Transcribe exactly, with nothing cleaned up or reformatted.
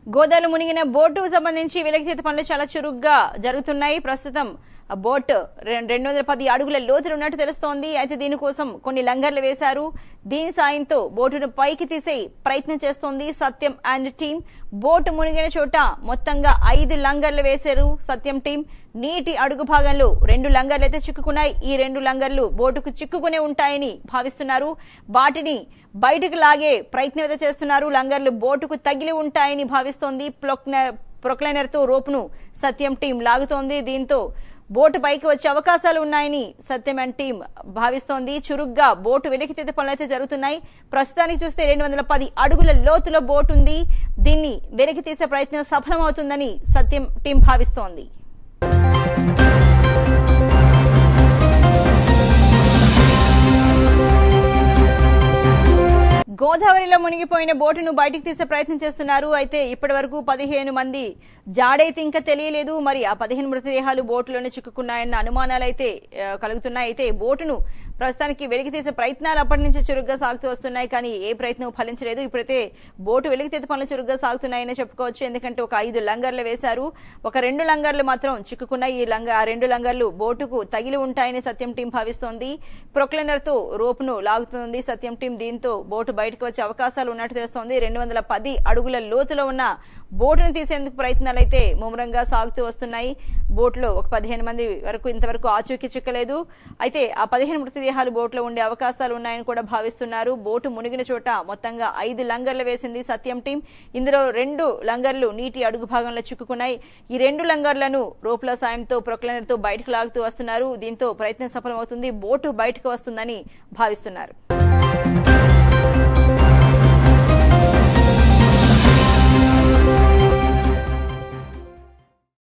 గోదావరిలో మునిగిన బోటుకు సంబంధించి వెలికితీత పనులు చాలా చురుగ్గా జరుగుతున్నాయి. ప్రస్తుతం ఆ బోట్ రెండు వందల పది అడుగుల లోతులు ఉన్నట్టు తెలుస్తోంది. అయితే దీనికోసం కొన్ని లంగర్లు వేశారు. దీని సాయంతో బోటును పైకి తీసే ప్రయత్నం చేస్తోంది సత్యం అండ్ టీం. బోటు మునిగిన చోట మొత్తంగా ఐదు లంగర్లు వేశారు సత్యం టీం. నీటి అడుగు భాగంలో రెండు లంగర్లు అయితే చిక్కుకున్నాయి. ఈ రెండు లంగర్లు బోటుకు చిక్కుకునే ఉంటాయని భావిస్తున్నారు. వాటిని బయటకు లాగే ప్రయత్నం అయితే చేస్తున్నారు. లంగర్లు బోటుకు తగిలి ఉంటాయని భావిస్తోంది. ప్రొక్లైనర్ తో రోపును సత్యం టీం లాగుతోంది. దీంతో బోటు పైకి వచ్చే అవకాశాలు ఉన్నాయని సత్యం అండ్ టీం భావిస్తోంది. చురుగ్గా బోటు వెలికితీత పనులు అయితే జరుగుతున్నాయి. ప్రస్తుతానికి చూస్తే రెండు వందల పది అడుగుల లోతులో బోటు ఉంది. దీన్ని వెలికి తీసే ప్రయత్నం సఫలమవుతుందని సత్యం టీం భావిస్తోంది. గోదావరిలో మునిగిపోయిన బోటును బయటకు తీసే ప్రయత్నం చేస్తున్నారు. అయితే ఇప్పటి వరకు పదిహేను మంది జాడైతే ఇంకా తెలియలేదు. మరి ఆ పదిహేను మృతదేహాలు బోటులోనే చిక్కుకున్నాయన్న అనుమానాలు అయితే కలుగుతున్నాయి. అయితే బోటును ప్రస్తుతానికి వెలికి తీసే ప్రయత్నాలు అప్పటి నుంచి చురుగ్గా సాగుతూ వస్తున్నాయి. కానీ ఏ ప్రయత్నం ఫలించలేదు. ఇప్పుడైతే బోటు వెలికితీత పనులు చురుగ్గా సాగుతున్నాయని చెప్పుకోవచ్చు. ఎందుకంటే ఒక ఐదు లంగర్లు వేశారు. ఒక రెండు లంగర్లు మాత్రం చిక్కుకున్నాయి. ఈ లంగ ఆ రెండు లంగర్లు బోటుకు తగిలి ఉంటాయని సత్యం టీం భావిస్తోంది. ప్రొక్లైనర్ తో రోపును లాగుతుంది సత్యం టీం. దీంతో బోటు బయటకు వచ్చే అవకాశాలు ఉన్నట్టు తెలుస్తోంది. రెండు వందల పది అడుగుల లోతులో ఉన్న బోటును తీసేందుకు ప్రయత్నాలు అయితే ముమ్మరంగా సాగుతూ వస్తున్నాయి. బోట్లో ఒక పదిహేను మంది వరకు ఇంతవరకు ఆచూకీ చిక్కలేదు. అయితే ఆ పదిహేను మృతదేహాలు బోట్లో ఉండే అవకాశాలు ఉన్నాయని కూడా భావిస్తున్నారు. బోటు మునిగిన చోట మొత్తంగా ఐదు లంగర్లు వేసింది సత్యం టీం. ఇందులో రెండు లంగర్లు నీటి అడుగు భాగంలో చిక్కుకున్నాయి. ఈ రెండు లంగర్లను రోప్ల సాయంతో ప్రొక్లైనర్ తో బయటకు లాగుతూ వస్తున్నారు. దీంతో ప్రయత్నం సఫలమవుతుంది. బోటు బయటకు వస్తుందని భావిస్తున్నారు.